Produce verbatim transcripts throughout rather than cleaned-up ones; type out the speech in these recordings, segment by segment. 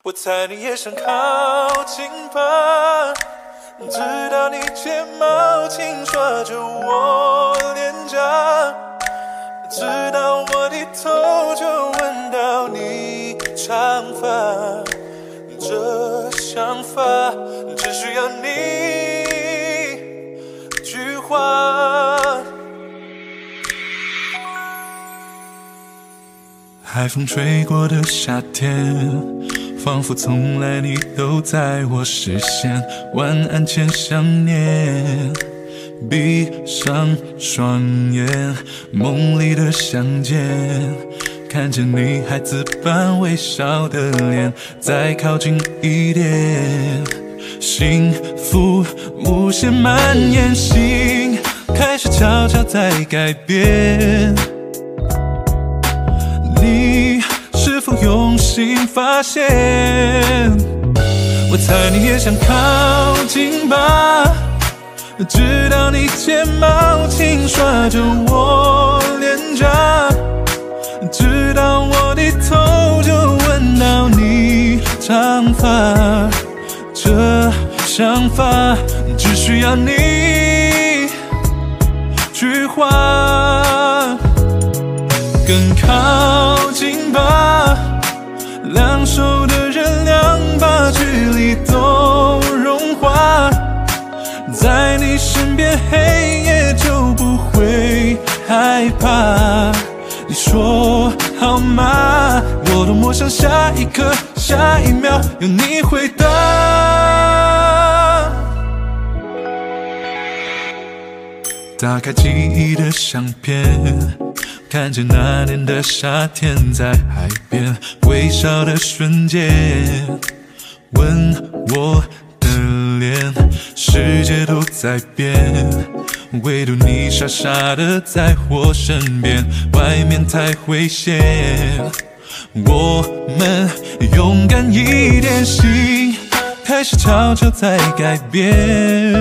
我猜你也想靠近吧，直到你睫毛轻刷着我脸颊，直到我低头就闻到你长发。这想法只需要你句话。海风吹过的夏天，仿佛从来你都在我视线。晚安前想念，闭上双眼，梦里的相见，看见你孩子般微笑的脸，再靠近一点，幸福无限蔓延，心开始悄悄在改变。你是否用心发现？我猜你也想靠近吧，直到你睫毛轻刷着我脸颊，直到我低头就闻到你长发。这想法只需要你句话。更靠近吧，两手的热量把距离都融化，在你身边黑夜就不会害怕。你说好吗？我多么想下一刻下一秒有你回答。打开记忆的相片，看见那年的夏天，在海边微笑的瞬间，吻我的脸，世界都在变，唯独你傻傻的在我身边。外面太危险，我们勇敢一点，心开始悄悄在改变。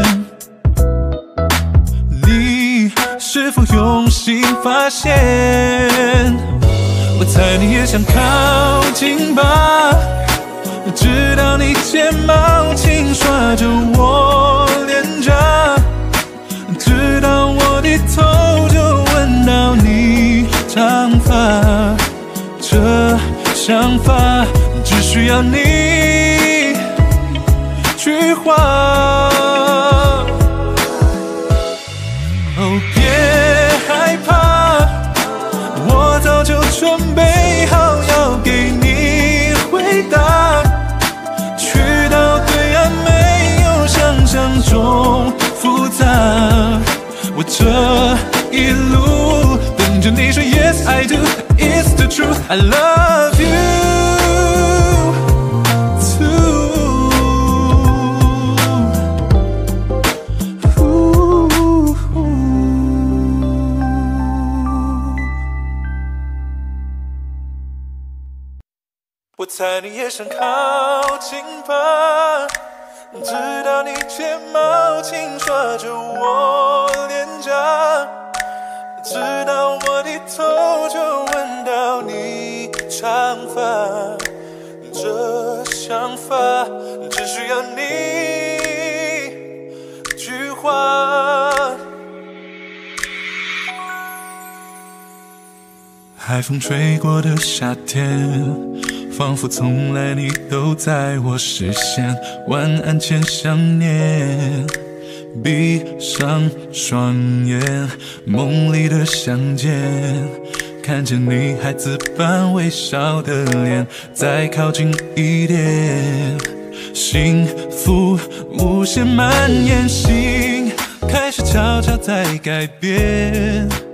你是否用心发现？我猜你也想靠近吧，直到你睫毛轻刷着我脸颊，直到我低头就闻到你长发。这想法只需要你句话。哦，别害怕，我早就准备好要给你回答。去到对岸没有想象中复杂，我这一路等着你说 Yes I do, it's the truth, I love you too。 我猜你也想靠近吧，直到你睫毛轻刷着我脸颊，直到我低头就闻到你长发。这想法只需要你句话。海风吹过的夏天，仿佛从来你都在我视线。晚安前想念，闭上双眼，梦里的相见，看见你孩子般微笑的脸，再靠近一点，幸福无限蔓延，心开始悄悄在改变。